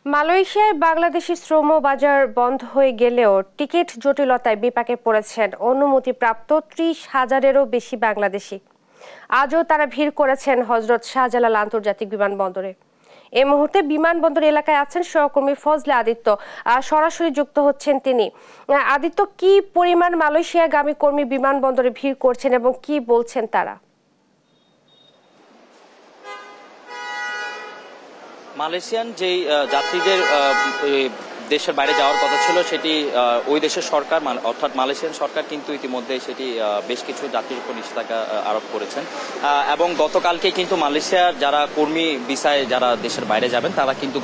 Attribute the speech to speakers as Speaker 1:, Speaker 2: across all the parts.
Speaker 1: মালয়েশিয়ায় বাংলাদেশি শ্রম বাজার বন্ধ হয়ে গেলেও টিকিট জটিলতায় বিপাকে পড়েছেন অনুমতিপ্রাপ্ত ৩০,০০০-এরও বেশি বাংলাদেশি। আজও তারা ভিড় করেছেন হজরত শাহজালাল আন্তর্জাতিক বিমানবন্দরে। এই মুহূর্তে বিমানবন্দর এলাকায় আছেন সহকর্মী ফজলে আদিত্য, সরাসরি যুক্ত হচ্ছেন তিনি। আদিত্য, কি পরিমাণ মালয়েশিয়াগামী কর্মী বিমানবন্দরে ভিড় করছেন এবং কি বলছেন তারা?
Speaker 2: মালয়েশিয়ান যেই যাত্রীদের দেশের বাইরে যাওয়ার কথা ছিল সেটি ওই দেশের সরকার অর্থাৎ মালয়েশিয়ান সরকার কিন্তু ইতিমধ্যে সেটি বেশ কিছু যাত্রীর উপর নিষেধাজ্ঞা আরোপ করেছেন এবং গতকালকে কিন্তু মালয়েশিয়ার যারা কর্মী ভিসায় যারা দেশের বাইরে যাবেন তারা কিন্তু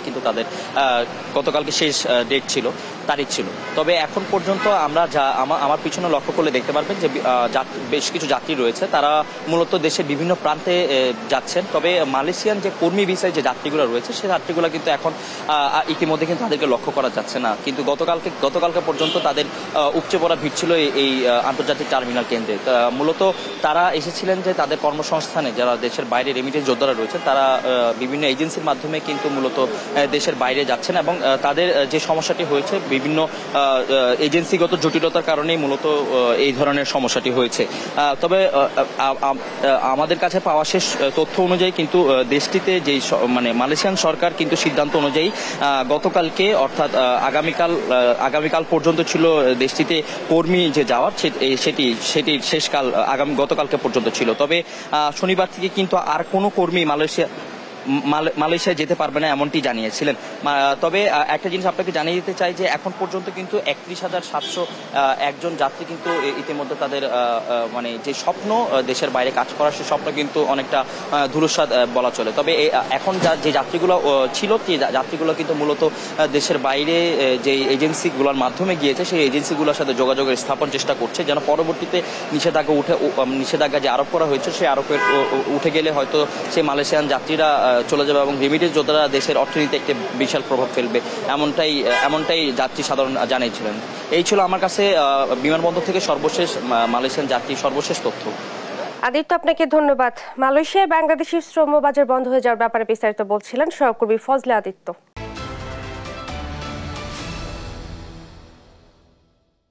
Speaker 2: গতকালকে শেষ ডেট ছিল, তারিখ ছিল। তবে এখন পর্যন্ত আমরা আমার পিছনে লক্ষ্য করলে দেখতে পারবেন যে বেশ কিছু যাত্রী রয়েছে, তারা মূলত দেশের বিভিন্ন প্রান্তে যাচ্ছেন। তবে মালয়েশিয়ান যে কর্মী ভিসায় যে যাত্রীগুলো রয়েছে সেই যাত্রীগুলো কিন্তু এখন ইতিমধ্যে কিন্তু তাদেরকে লক্ষ্য করা যাচ্ছে না। কিন্তু গতকালকে পর্যন্ত তাদের উপচে পড়া ভিড় ছিল এই আন্তর্জাতিক টার্মিনাল কেন্দ্রে। মূলত তারা এসেছিলেন যে তাদের কর্মসংস্থানে যারা দেশের বাইরে রেমিটেন্স যোদ্ধারা রয়েছেন তারা বিভিন্ন এজেন্সির মাধ্যমে কিন্তু মূলত দেশের বাইরে যাচ্ছেন এবং তাদের যে সমস্যাটি হয়েছে বিভিন্ন এজেন্সিগত জটিলতার কারণেই মূলত এই ধরনের সমস্যাটি হয়েছে। তবে আমাদের কাছে পাওয়া শেষ তথ্য অনুযায়ী কিন্তু দেশটিতে যেই মালয়েশিয়ান সরকার কিন্তু সিদ্ধান্ত অনুযায়ী গতকালকে অর্থাৎ আগামীকাল পর্যন্ত ছিল দেশটিতে কর্মী যে যাওয়ার সেটি শেষকাল গতকালকে পর্যন্ত ছিল। তবে শনিবার থেকে কিন্তু আর কোনো কর্মী মালয়েশিয়ায় যেতে পারবে না এমনটি জানিয়েছিলেন। তবে একটা জিনিস আপনাকে জানিয়ে দিতে চাই যে এখন পর্যন্ত কিন্তু ৩১,৭০১ যাত্রী কিন্তু ইতিমধ্যে তাদের যে স্বপ্ন দেশের বাইরে কাজ করার সে স্বপ্ন কিন্তু অনেকটা ধূলিসাৎ বলা চলে। তবে এখন যে যাত্রীগুলো ছিল যাত্রীগুলো কিন্তু মূলত দেশের বাইরে যে এজেন্সিগুলোর মাধ্যমে গিয়েছে সেই এজেন্সিগুলোর সাথে যোগাযোগের স্থাপন চেষ্টা করছে যেন পরবর্তীতে নিষেধাজ্ঞা যে আরোপ করা হয়েছে সেই আরোপের উঠে গেলে হয়তো সেই মালয়েশিয়ান যাত্রীরা চলে যাবে এবং রেমিটেন্স যোদ্ধারা দেশের অর্থনীতিতে একটি বিশাল প্রভাব ফেলবে এমনটাই যাত্রী সাধারণ জানিয়েছিলেন। এই ছিল আমার কাছে বিমানবন্দর থেকে সর্বশেষ মালয়েশিয়ান যাত্রীর সর্বশেষ তথ্য।
Speaker 1: আদিত্য, আপনাকে ধন্যবাদ। মালয়েশিয়ায় বাংলাদেশি শ্রম বাজার বন্ধ হয়ে যাওয়ার ব্যাপারে বিস্তারিত বলছিলেন সহকর্মী ফজলে আদিত্য।